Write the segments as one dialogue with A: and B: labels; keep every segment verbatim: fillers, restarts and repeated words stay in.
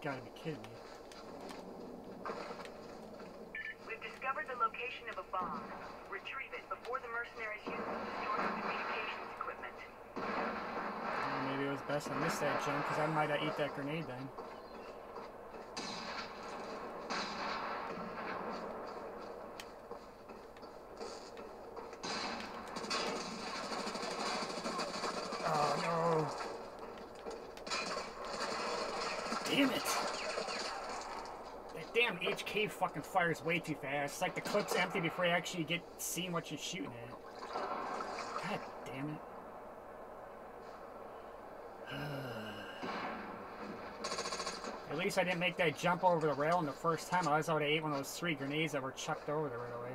A: gotta be kidding me.
B: We've discovered the location of a bomb. Retrieve it before the mercenaries use it to destroy the communications equipment.
A: Well, maybe it was best I missed that jump, because I might have eat that grenade then. Damn it! That damn H K fucking fires way too fast. It's like the clip's empty before you actually get seeing what you're shooting at. God damn it. At least I didn't make that jump over the rail in the first time. Otherwise I would have ate one of those three grenades that were chucked over there right away.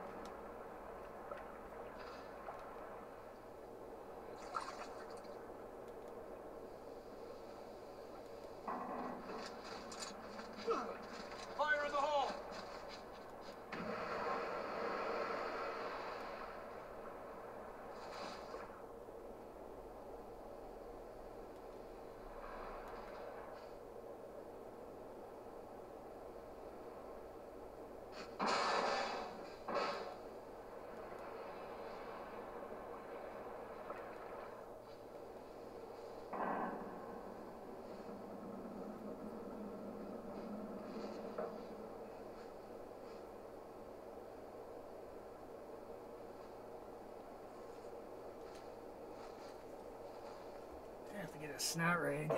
A: I have to get a snot rag.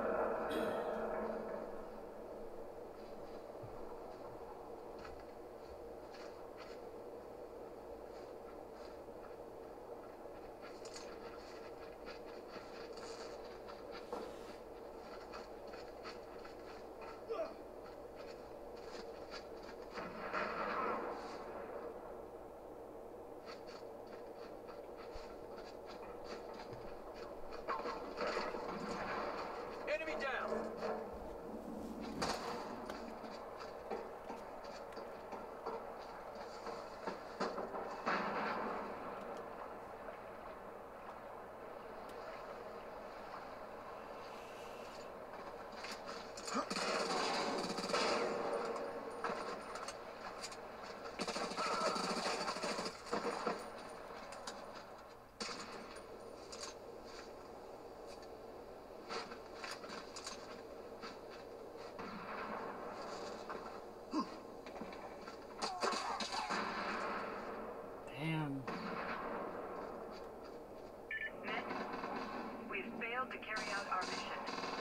B: To carry out our mission.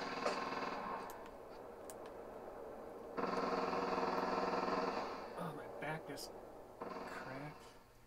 A: Oh, my back just cracked.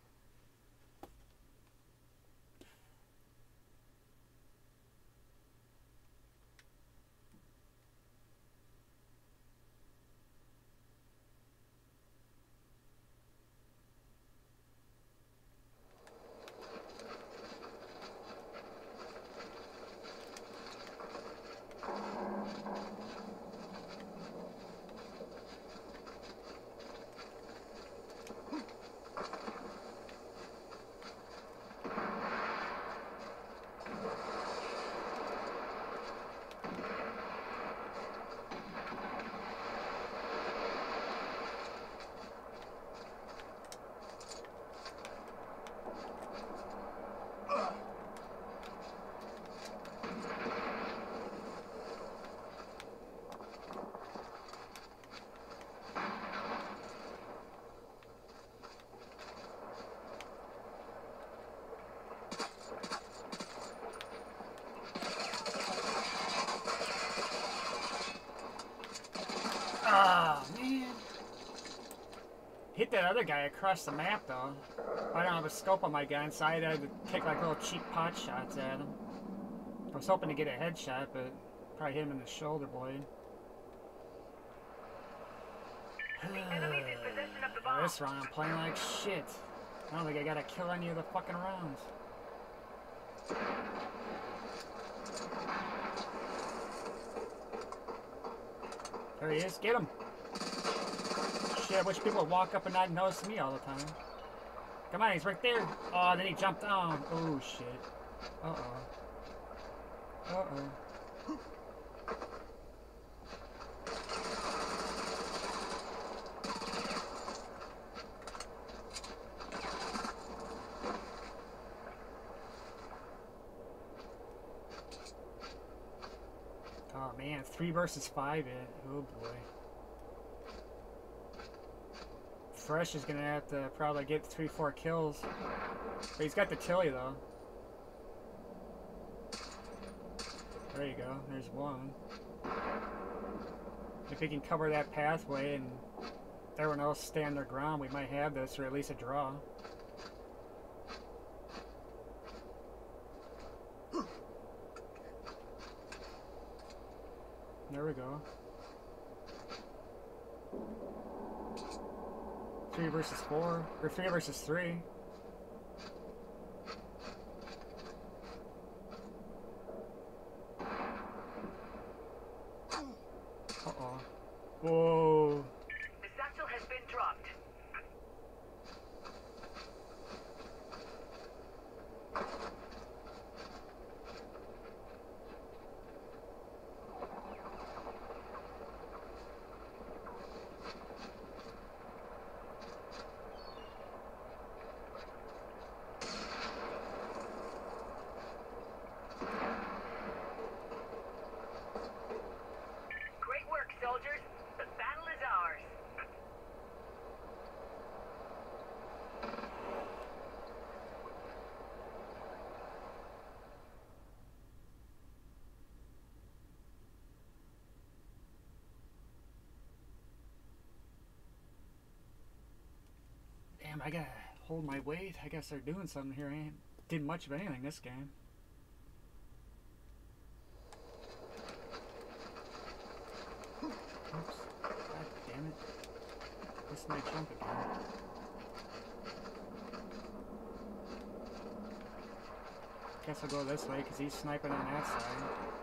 A: Ah, man. Hit that other guy across the map, though. I don't have a scope on my gun, so I had to take like little cheap pot shots at him. I was hoping to get a headshot, but probably hit him in the shoulder blade.
B: The enemy's in possession of the bomb.
A: Oh, this round I'm playing like shit. I don't think I gotta kill any of the fucking rounds. There he is. Get him. Shit, I wish people would walk up and not notice me all the time. Come on, he's right there. Oh, then he jumped down. Oh, shit. Uh-oh. Uh-oh. Man, three versus five. It. Oh boy. Fresh is gonna have to probably get three, four kills. But he's got the Tilly though. There you go. There's one. If he can cover that pathway and everyone else stand their ground, we might have this, or at least a draw. There we go. Three versus four, or three versus three. Uh-oh. Whoa.
B: The satchel has been dropped. Soldiers, the battle is ours.
A: Damn, I gotta hold my weight. I guess they're doing something here. I ain't did much of anything this game. Oops. God damn it. Missed my jump again. Guess I'll go this way because he's sniping on that side.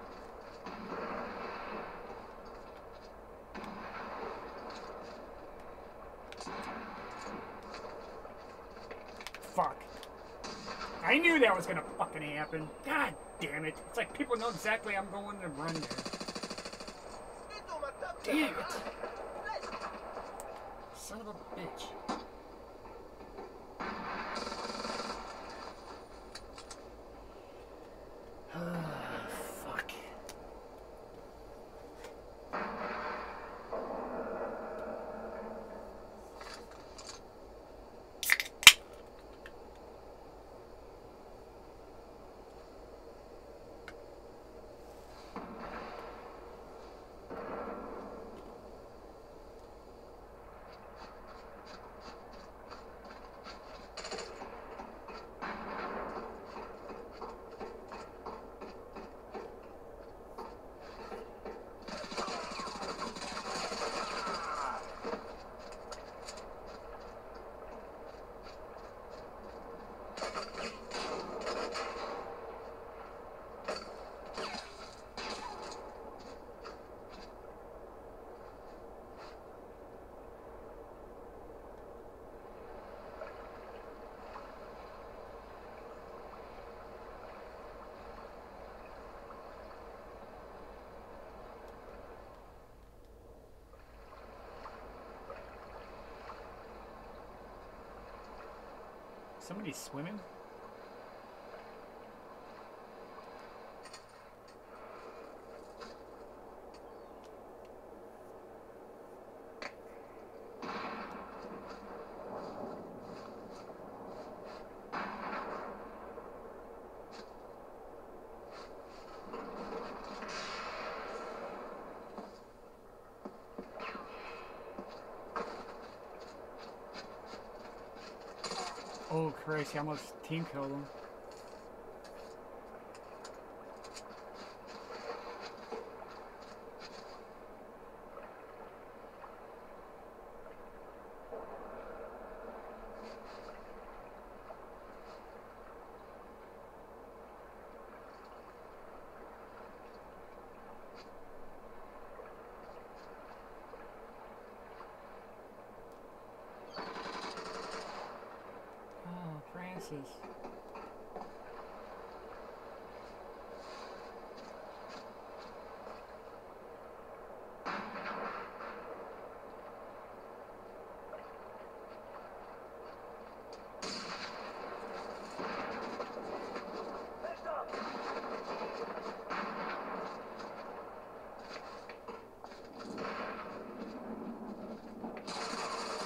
A: Fuck. I knew that was gonna fucking happen. God damn it. It's like people know exactly I'm going to run there. Damn it! Son of a bitch. Fuck. Somebody's swimming? Oh Christ, he almost team killed him. Francis.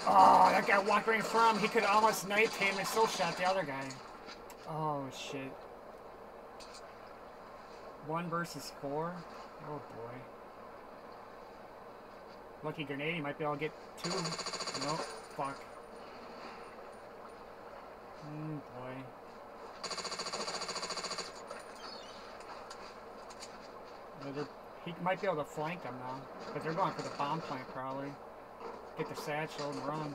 A: Oh, that guy walked right in front of him. He could almost knifed him and still shot the other guy. Oh, shit. One versus four? Oh, boy. Lucky grenade, he might be able to get two. Nope. Fuck. Mm, boy. Well, they're- he might be able to flank them now. But they're going for the bomb plant, probably. Get the satchel and run.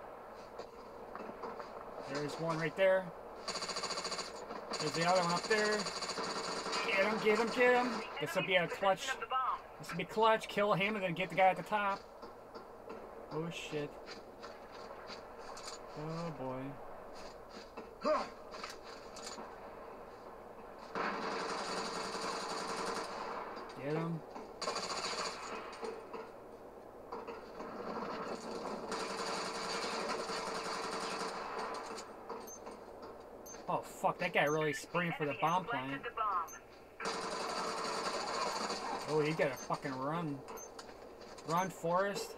A: There's one right there. There's the other one up there. Get him, get him, get him. This will be a clutch. This will be clutch. Kill him and then get the guy at the top. Oh shit. Oh boy. Get him. Oh fuck, that guy really spraying for the bomb plant. Oh, you gotta fucking run. Run, Forrest.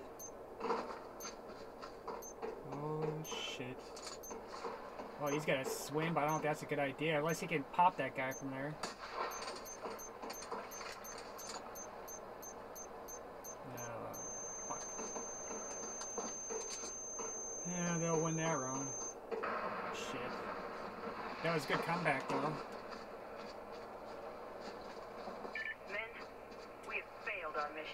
A: Oh shit. Oh, he's gotta swim, but I don't think that's a good idea. Unless he can pop that guy from there. No. Fuck. Yeah, they'll win that round. Shit. That was a good comeback, though.
B: Men, we have failed our mission.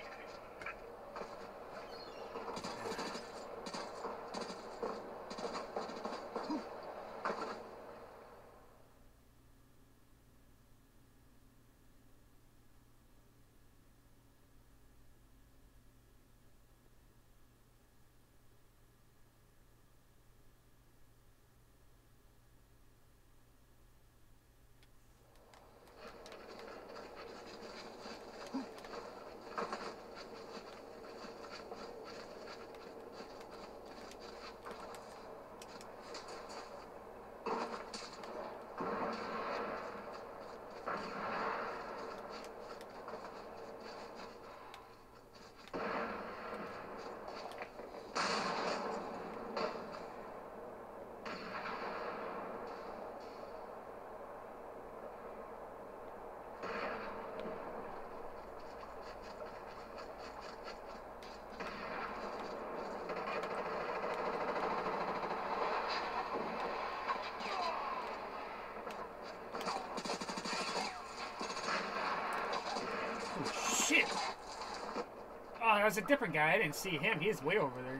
A: Shit! Oh, that was a different guy. I didn't see him. He's way over there.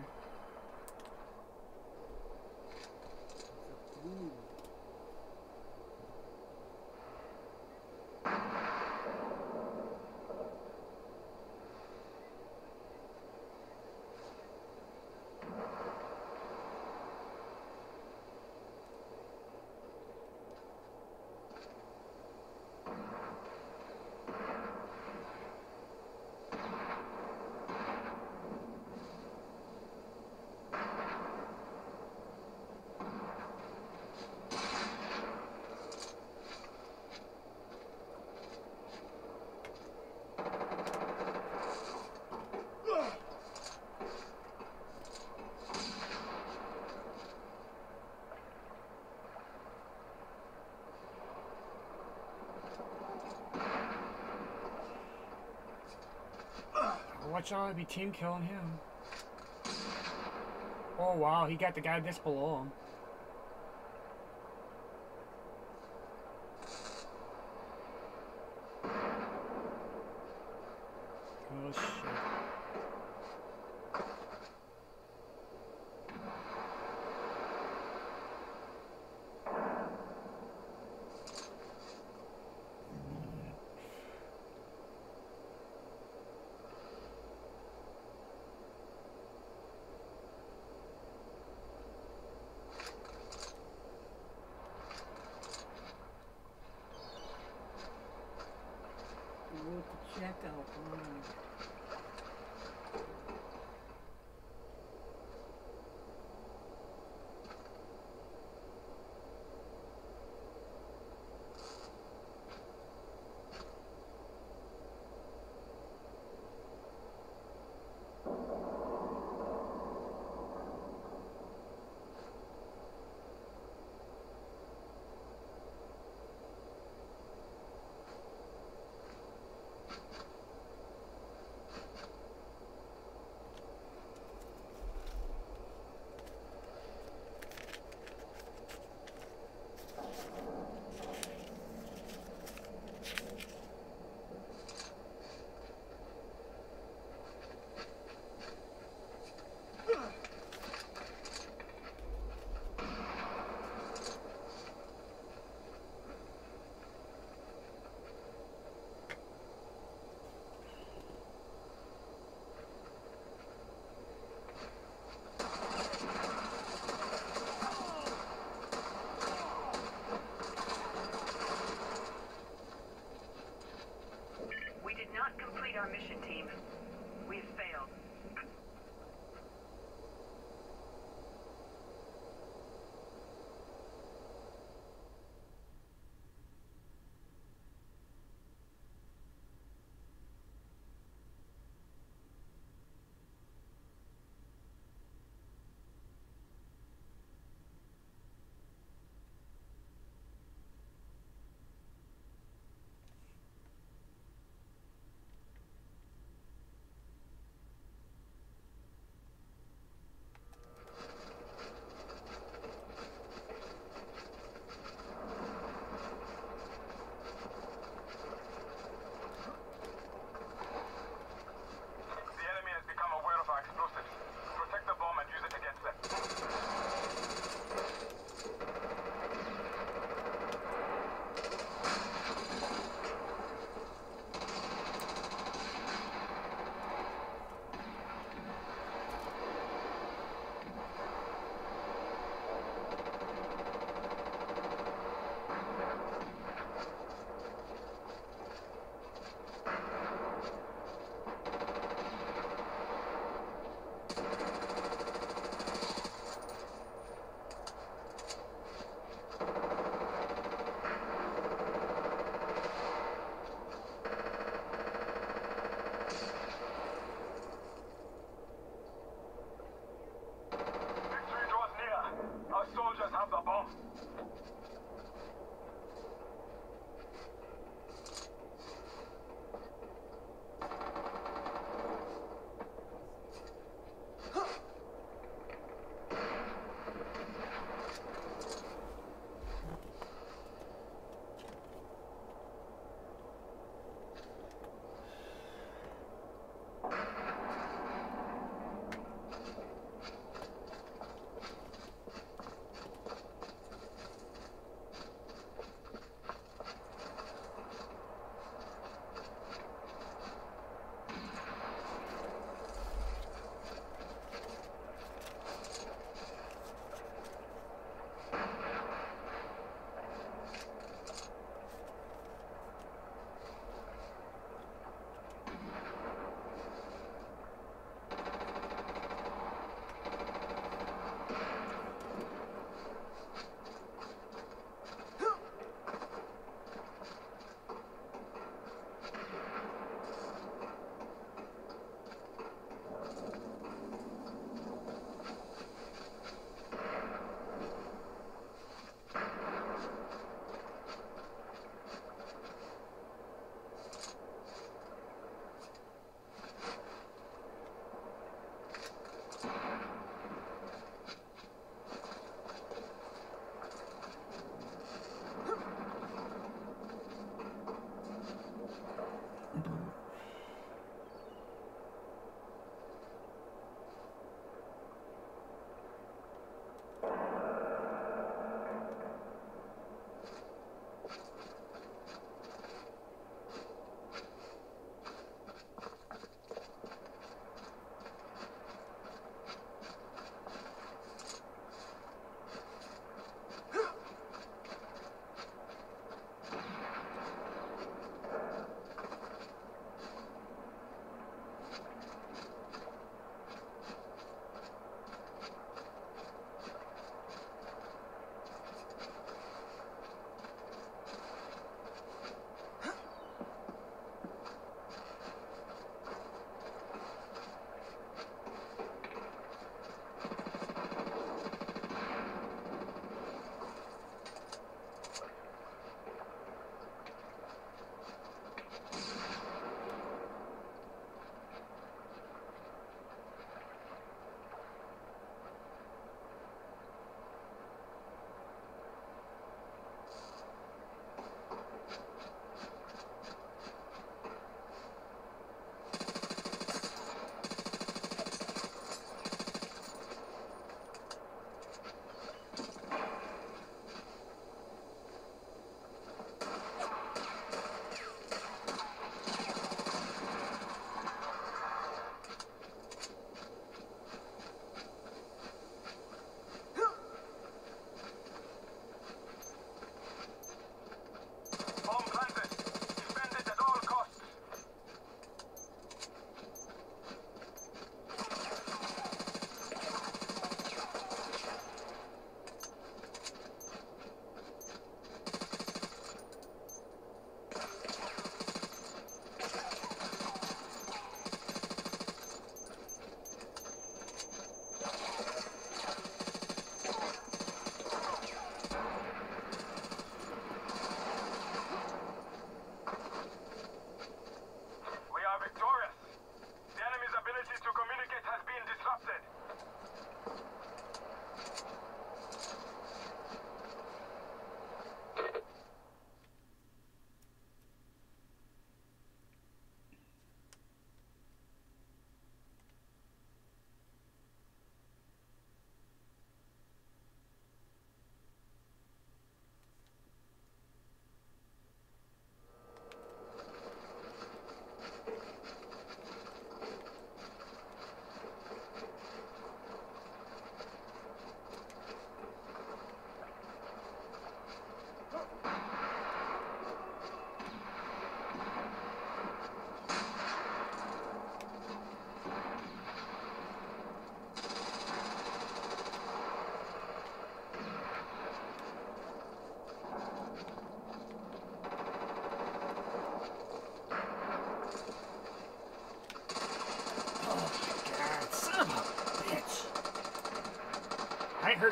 A: Watch out, it'd be team killing him. Oh wow, he got the guy just below him. Oh shit.
C: Check out line.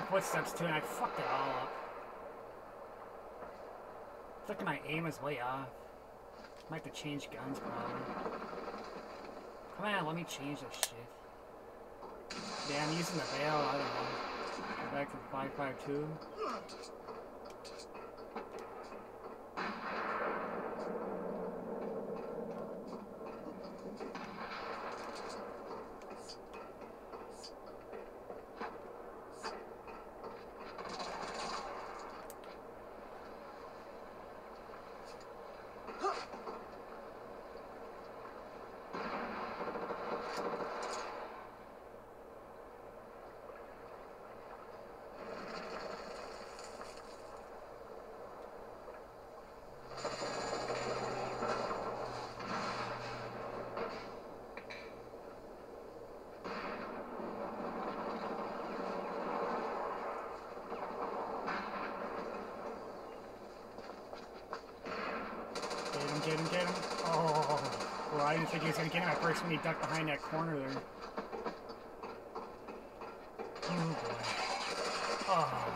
A: footsteps too, and I fucked it all up. It's like my aim is way off. Might have to change guns, probably. Come on, let me change this shit. Yeah, I'm using the veil, I don't know. Go back to five five two. Get him, get him. Oh, well, I didn't think he was going to get him at first when he ducked behind that corner there. Oh, boy. Oh.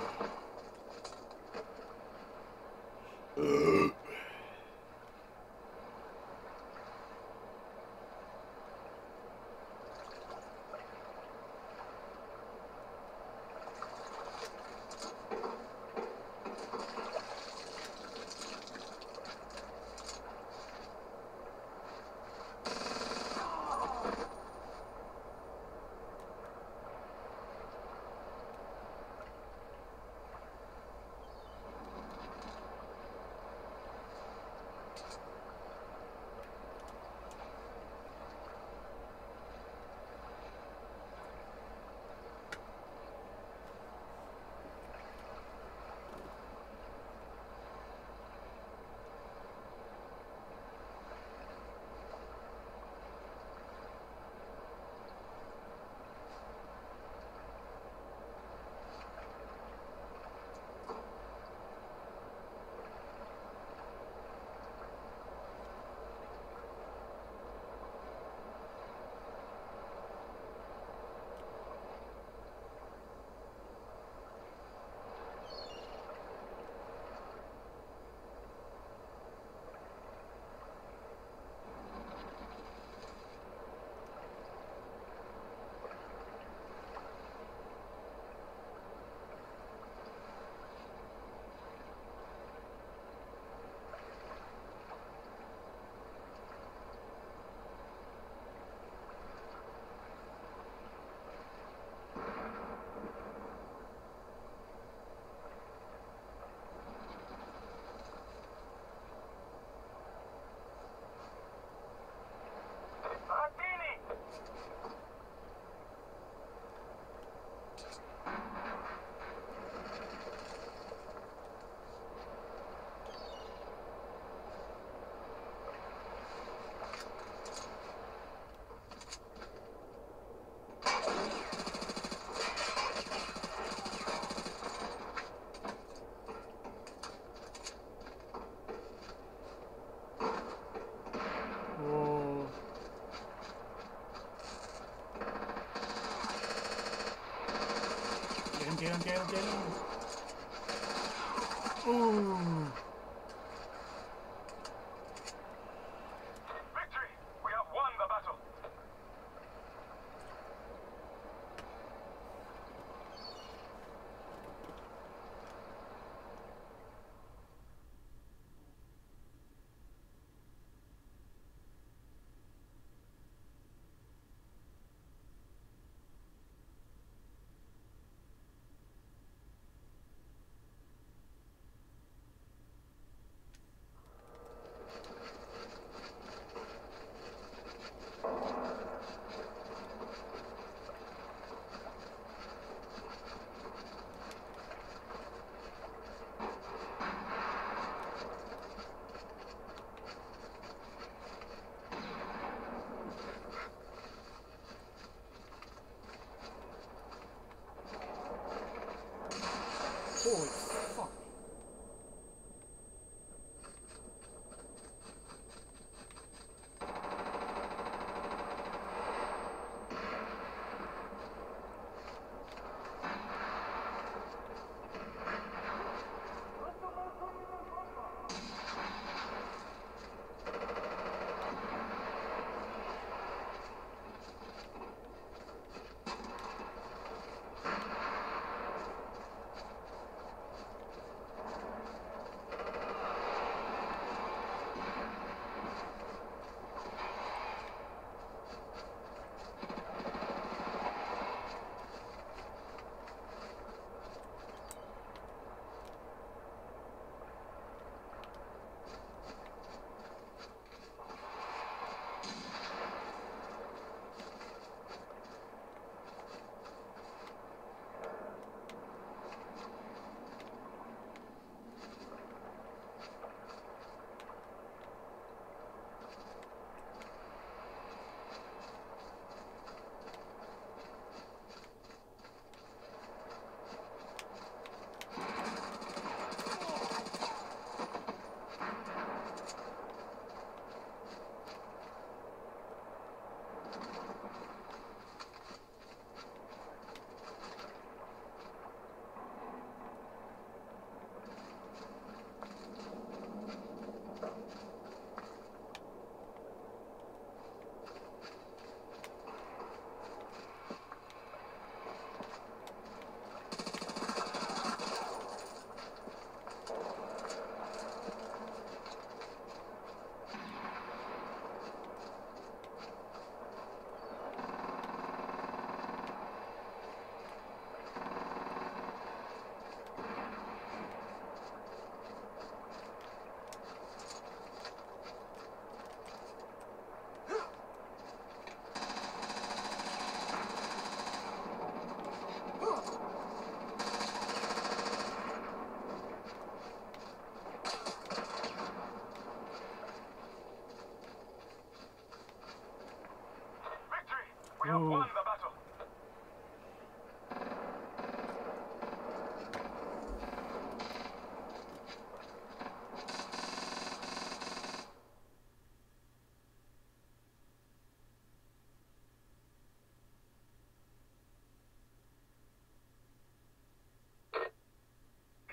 A: Get him, get him, get him. Ooh.
C: Victory! We have won the battle!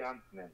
D: Jumpman.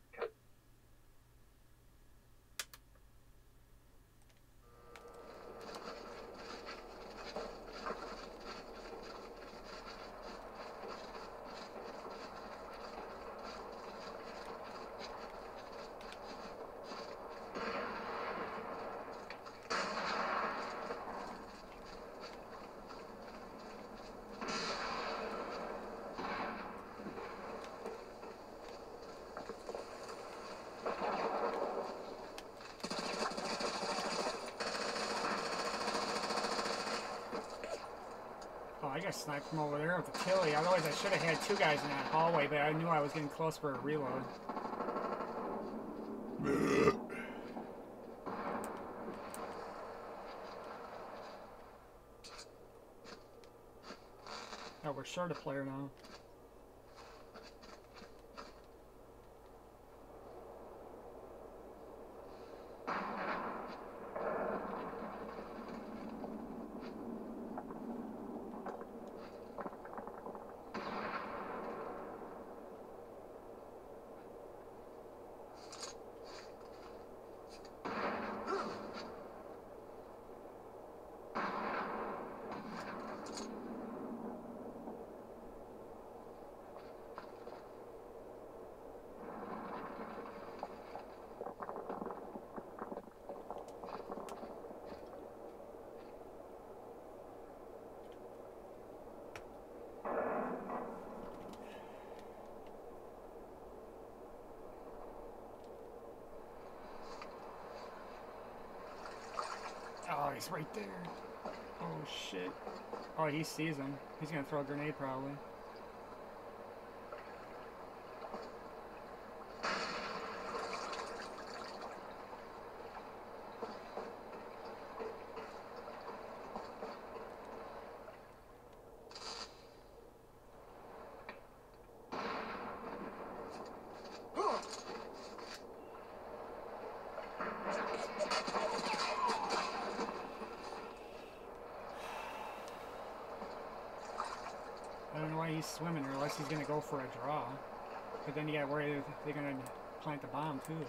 A: I got sniped from over there with the Tilly. Otherwise, I should have had two guys in that hallway, but I knew I was getting close for a reload. Oh, we're short a player now. Oh, he's right there. Oh, shit. Oh, he sees him. He's gonna throw a grenade, probably. I don't know why he's swimming, or unless he's gonna go for a draw. But then you gotta worry if they're gonna plant the bomb too.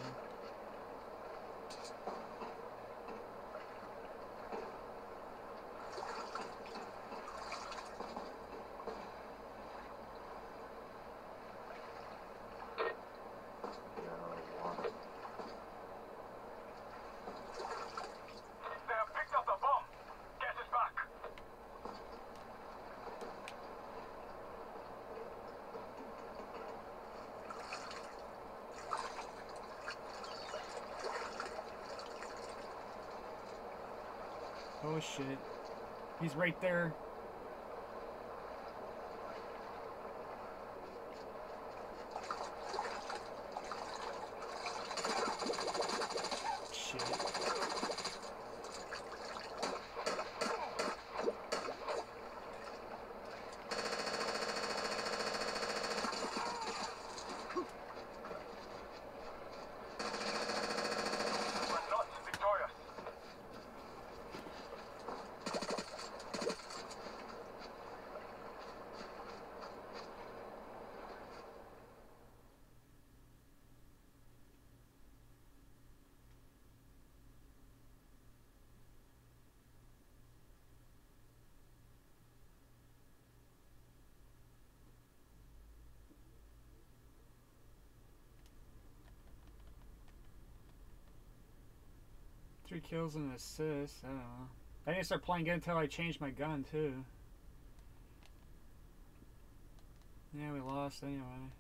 C: They have picked up the bomb. Get it back.
A: Oh shit. He's right there. Shit.
C: We're not victorious.
A: Three kills and an assist. I don't know. I didn't start playing good until I changed my gun too. Yeah, we lost anyway.